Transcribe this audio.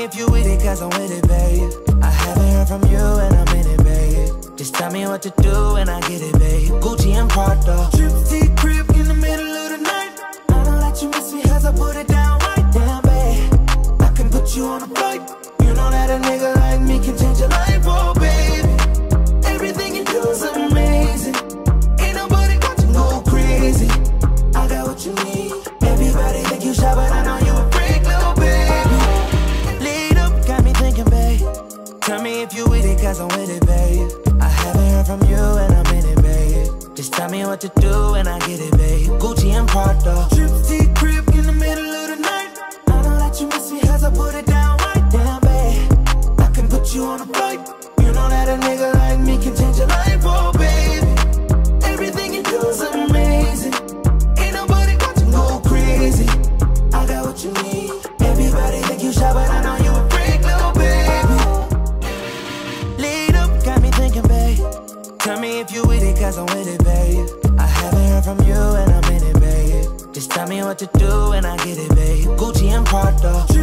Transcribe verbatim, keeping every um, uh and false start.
if you with it, cause I'm with it, babe. I haven't heard from you and I'm in it, babe. Just tell me what to do and I get it, babe. Gucci and Prada. Trip to your crib in the middle of the night. I know that you miss me as I put it down right down, babe. I can put you on a flight. You know that a nigga like me can change your life, oh baby. Everything you do is amazing. Ain't nobody got to go crazy. I got what you need. Everybody think you shy, but I know you a freak, little baby. Lead up, got me thinking, babe. Tell me if you with it, cause I'm with it, babe. I haven't heard from you and I'm in it, babe. Just tell me what to do and I get it, babe. Gucci and Prada. Trip to your crib in the middle of the night. I know that you miss me as I put it down right down, babe. I can put you on a flight. You know that a nigga like me can change your life, oh baby. Everything you do is amazing. Ain't nobody got to go crazy. I got what you need. Everybody think you shy, but I know you a freak, little baby. Lead up, got me thinking, babe. Tell me if you with it, cause I'm with it, babe. I haven't heard from you and I'm in it, babe. Just tell me what to do and I get it, babe. Gucci and Prada.